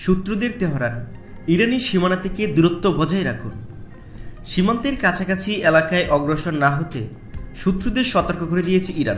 শত্রুদের তেহরান, ইরানি সীমানা থেকে দূরত্ব বজায় রাখুন। সীমান্তের কাছাকাছি এলাকায় অগ্রসর না হতে শত্রুদের সতর্ক করে দিয়েছে ইরান।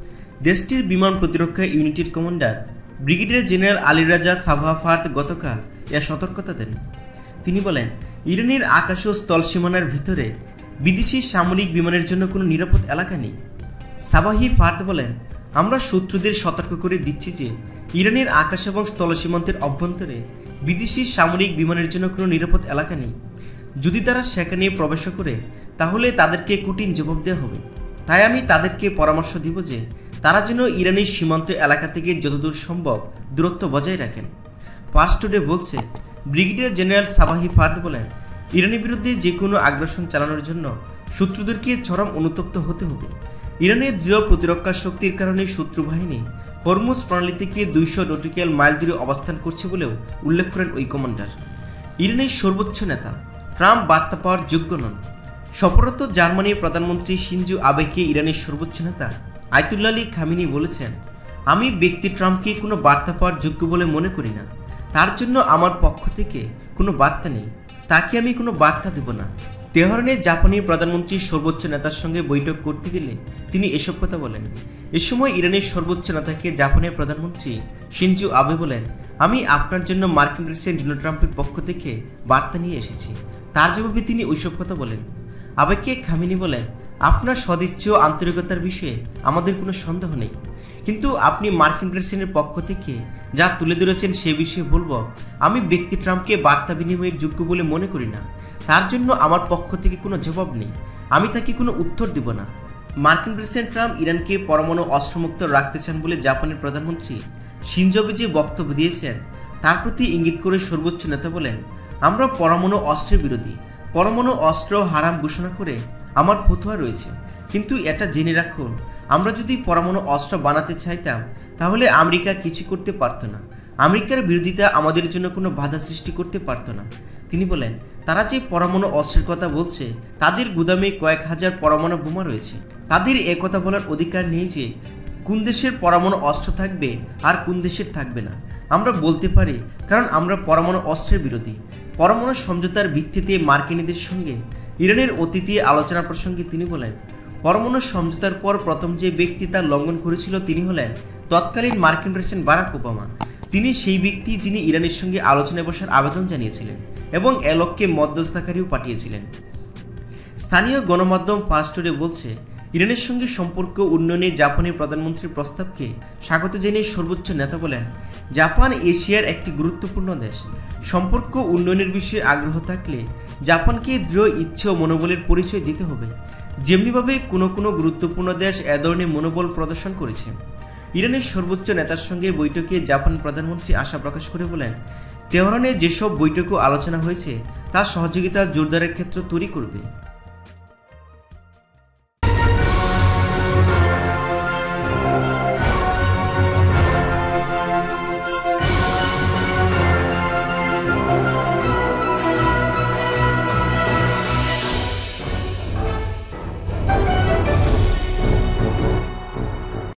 দেশটির বিমান প্রতিরক্ষা ইউনিটের কমান্ডার ব্রিগেডিয়ার জেনারেল আলী রাজা সাভাফাত গতকাল এ সতর্কতা দেন। তিনি বলেন, ইরানের আকাশ ও স্থল সীমানার ভিতরে বিদেশি সামরিক বিমানের জন্য কোনো নিরাপদ এলাকা নেই। সাবাহি ফাত বলেন, আমরা শত্রুদের সতর্ক করে দিচ্ছি যে ইরানের আকাশ এবং স্থল সীমান্তের অভ্যন্তরে বিদেশি সামরিক বিমানের জন্য কোনো নিরাপদ এলাকা নেই। যদি তারা সেখানে প্রবেশ করে তাহলে তাদেরকে কঠিন জবাব দেওয়া হবে। তাই আমি তাদেরকে পরামর্শ দিব যে তারা যেন ইরানের সীমান্ত এলাকা থেকে যতদূর সম্ভব দূরত্ব বজায় রাখেন। পার্স টুডে বলছে, ব্রিগেডিয়ার জেনারেল সাবাহি ফাত বলেন, ইরানের বিরুদ্ধে যে কোনো আগ্রাসন চালানোর জন্য শত্রুদেরকে চরম অনুতপ্ত হতে হবে। ইরানের দৃঢ় প্রতিরক্ষা শক্তির কারণে শত্রু বাহিনী হরমুজ প্রণালী থেকে 200 নটিক্যাল মাইল দূরে অবস্থান করছে বলেও উল্লেখ করেন ওই কমান্ডার। ইরানের সর্বোচ্চ নেতা ট্রাম্প বার্তা পাওয়ার যোগ্য নন। সফররত জার্মানির প্রধানমন্ত্রী শিনজো আবেকে ইরানের সর্বোচ্চ নেতা আয়াতুল্লাহ আলী খামেনি বলেছেন, আমি ব্যক্তি ট্রাম্পকে কোনো বার্তা পাওয়ার যোগ্য বলে মনে করি না। তার জন্য আমার পক্ষ থেকে কোনো বার্তা নেই, তাকে আমি কোনো বার্তা দেব না। তেহরানে জাপানি প্রধানমন্ত্রীর সর্বোচ্চ নেতার সঙ্গে বৈঠক করতে গেলে তিনি এসব কথা বলেন। এ সময় ইরানের সর্বোচ্চ নেতাকে জাপানের প্রধানমন্ত্রী শিনজো আবে বলেন, আমি আপনার জন্য মার্কিন প্রেসিডেন্ট ডোনাল্ড ট্রাম্পের পক্ষ থেকে বার্তা নিয়ে এসেছি। তার জবাবে তিনি ওইসব কথা বলেন। আবেকে খামেনি বলেন, আপনার সদিচ্ছা ও আন্তরিকতার বিষয়ে আমাদের কোনো সন্দেহ নেই, কিন্তু আপনি মার্কিন প্রেসিডেন্টের পক্ষ থেকে যা তুলে ধরেছেন সে বিষয়ে বলবো, আমি ব্যক্তি ট্রাম্পকে বার্তা বিনিময়ের যোগ্য বলে মনে করি না। তার জন্য আমার পক্ষ থেকে কোনো জবাব নেই, আমি তাকে কোনো উত্তর দেব না। মার্কিন প্রেসিডেন্ট ট্রাম্প ইরানকে পরমাণু অস্ত্রমুক্ত রাখতে চান বলে জাপানের প্রধানমন্ত্রী শিনজো আবে যে বক্তব্য দিয়েছেন তার প্রতি ইঙ্গিত করে সর্বোচ্চ নেতা বলেন, আমরা পরমাণু অস্ত্রের বিরোধী। পরমাণু অস্ত্র হারাম ঘোষণা করে আমার ফতোয়া রয়েছে, কিন্তু এটা জেনে রাখুন, আমরা যদি পরমাণু অস্ত্র বানাতে চাইতাম তাহলে আমেরিকা কিছু করতে পারত না। আমেরিকার বিরোধিতা আমাদের জন্য কোনো বাধা সৃষ্টি করতে পারত না। তিনি বলেন, তারা যে পরমাণু অস্ত্রের কথা বলছে তাদের গুদামে কয়েক হাজার পরমাণু বোমা রয়েছে। তাদের একথা বলার অধিকার নেই যে কোন দেশের পরমাণু অস্ত্র থাকবে আর কোন দেশের থাকবে না। আমরা বলতে পারি, কারণ আমরা পরমাণু অস্ত্রের বিরোধী। পরমাণু সমঝোতার ভিত্তিতে মার্কিনীদের সঙ্গে ইরানের অতীতে আলোচনা প্রসঙ্গে তিনি বলেন, পরমাণু সমঝোতার পর প্রথম যে ব্যক্তি তা লঙ্ঘন করেছিল তিনি হলেন তৎকালীন মার্কিন প্রেসিডেন্ট বারাক ওবামা। তিনি সেই ব্যক্তি যিনি ইরানের সঙ্গে আলোচনায় বসার আবেদন জানিয়েছিলেন এবং এ লক্ষ্যে মধ্যস্থতাকারীও পাঠিয়েছিলেন। স্থানীয় গণমাধ্যম পার্স টুডে বলছে, ইরানের সঙ্গে সম্পর্ক উন্নয়নে জাপানের প্রধানমন্ত্রীর প্রস্তাবকে স্বাগত জানিয়ে সর্বোচ্চ নেতা বলেন, জাপান এশিয়ার একটি গুরুত্বপূর্ণ দেশ। সম্পর্ক উন্নয়নের বিষয়ে আগ্রহ থাকলে জাপানকে দৃঢ় ইচ্ছে ও মনোবলের পরিচয় দিতে হবে, যেমনিভাবে কোনো গুরুত্বপূর্ণ দেশ এ ধরনের মনোবল প্রদর্শন করেছে। ইরানের সর্বোচ্চ নেতার সঙ্গে বৈঠকে জাপান প্রধানমন্ত্রী আশা প্রকাশ করে বলেন, তেহরানে যেসব বৈঠক ও আলোচনা হয়েছে তা সহযোগিতা জোরদারের ক্ষেত্র তৈরি করবে।